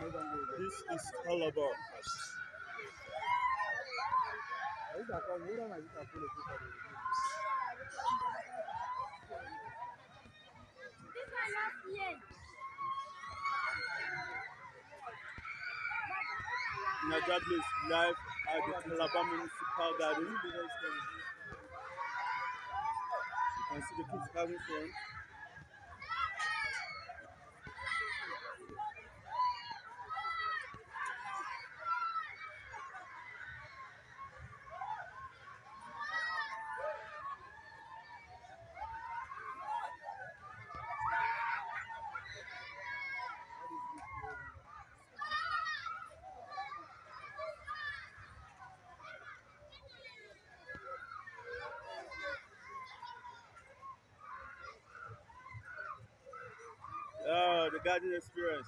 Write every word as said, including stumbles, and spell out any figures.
This is Calabar. Najable is live at the Calabar Municipal Garden. You can see the kids having fun. Oh, the garden experience.